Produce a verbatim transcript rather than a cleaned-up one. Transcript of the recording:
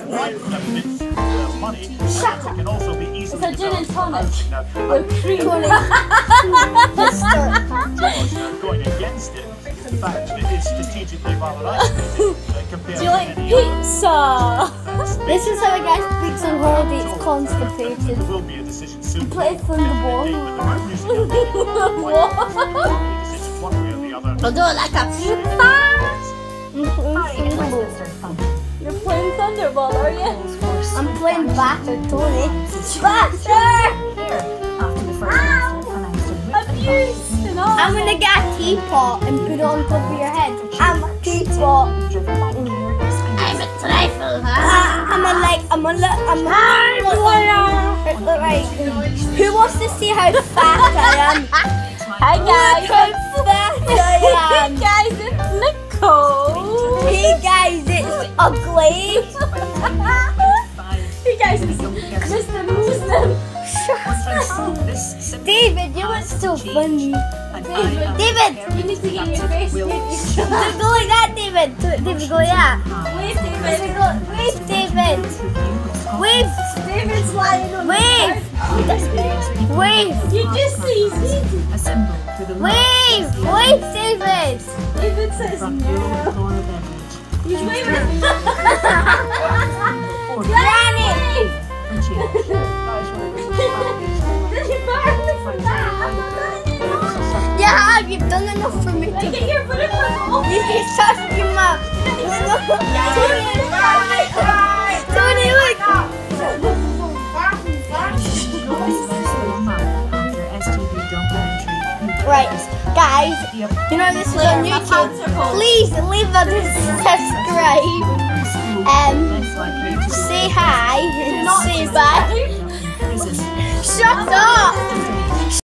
With a bit of money, it can also be easily It's a gin and tonic. With cream. going against it, in fact, it is strategically rather isolated compared Do you like to any pizza? This is how a guy speaks on holiday. It's constipated. There will be a decision soon. Play from the ball. What? One way or the other. I don't like a pizza. You're playing Thunderball, are you? I'm playing Batter, Tony. Batter! Abuse! And all. I'm gonna get a teapot and put it on top of your head. I'm a teapot. I'm a trifle, huh? I'm a like, I'm a look, I'm a like, who wants to see how fat I am? Hi guys! Look how fat I am. Hey guys, it's Nicole! Hey guys, it's ugly. Hey guys, it's Mister Muslim! David, you look so funny. David! David! You need to get your face Go like that, David. David, go like that. Wave, David! Wave, David. Wave. David's lying on Wave. Wave. You just see, see? Wave. Wave, David. David says no. He's waving. Granny. Yeah, you've done enough for me to Get your foot in my mouth. You can touch your mouth. Tony, look. Right, guys, you know this is on YouTube. Please leave a subscribe. Um, say hi and say bye. Shut up.